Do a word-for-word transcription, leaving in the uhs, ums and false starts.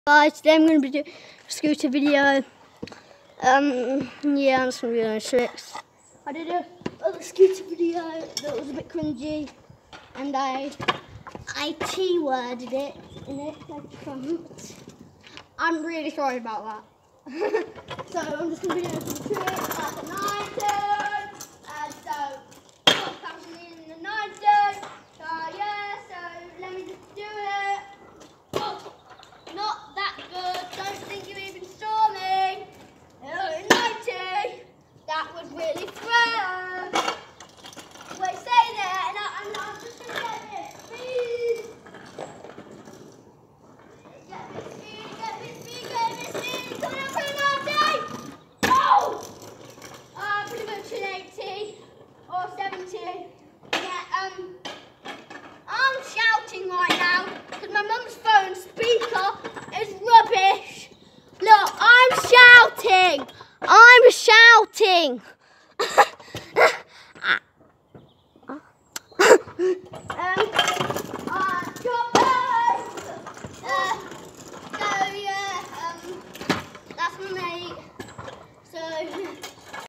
Guys, today I'm going to be doing a scooter video. Um, yeah, I'm just going to be doing tricks. I did a other scooter video that was a bit cringy, and I I T-worded it in it, like cunt. I'm really sorry about that. So I'm just going to be doing some tricks like a ninety, and so oh, that was me in the ninety. So yeah, so let me just do it. Oh, not that good. Don't think you even saw me. Oh, ninety. That was really fun. Wait, stay there, and, I, and I'm just gonna get a bit speed. Get a bit speed. Get a bit speed. Get a bit speed. Come on, come on, ninety. Oh! Uh, pretty much an eighty or seventy. Yeah. Um. I'm shouting right now because my mum's phone speaker is rubbish. Look, I'm shouting. I'm shouting.